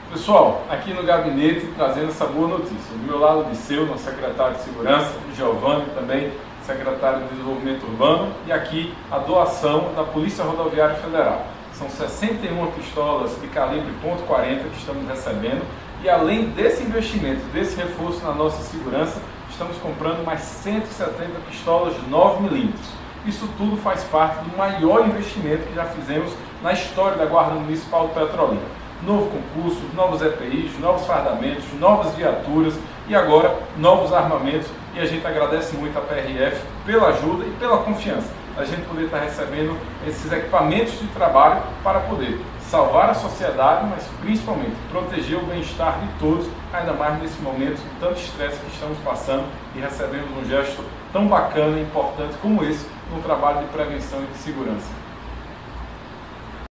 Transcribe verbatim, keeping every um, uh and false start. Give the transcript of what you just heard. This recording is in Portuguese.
Pessoal, aqui no gabinete trazendo essa boa notícia. Do meu lado, Disseu, nosso secretário de Segurança, Giovanni também, secretário de Desenvolvimento Urbano, e aqui a doação da Polícia Rodoviária Federal. São sessenta e uma pistolas de calibre ponto quarenta que estamos recebendo, e além desse investimento, desse reforço na nossa segurança, estamos comprando mais cento e setenta pistolas de nove milímetros. Isso tudo faz parte do maior investimento que já fizemos na história da Guarda Municipal de Petrolina. Novo concurso, novos E P Is, novos fardamentos, novas viaturas e agora novos armamentos, e a gente agradece muito a P R F pela ajuda e pela confiança. A gente poder estar recebendo esses equipamentos de trabalho para poder salvar a sociedade, mas principalmente proteger o bem-estar de todos, ainda mais nesse momento de tanto estresse que estamos passando, e recebemos um gesto tão bacana e importante como esse no trabalho de prevenção e de segurança.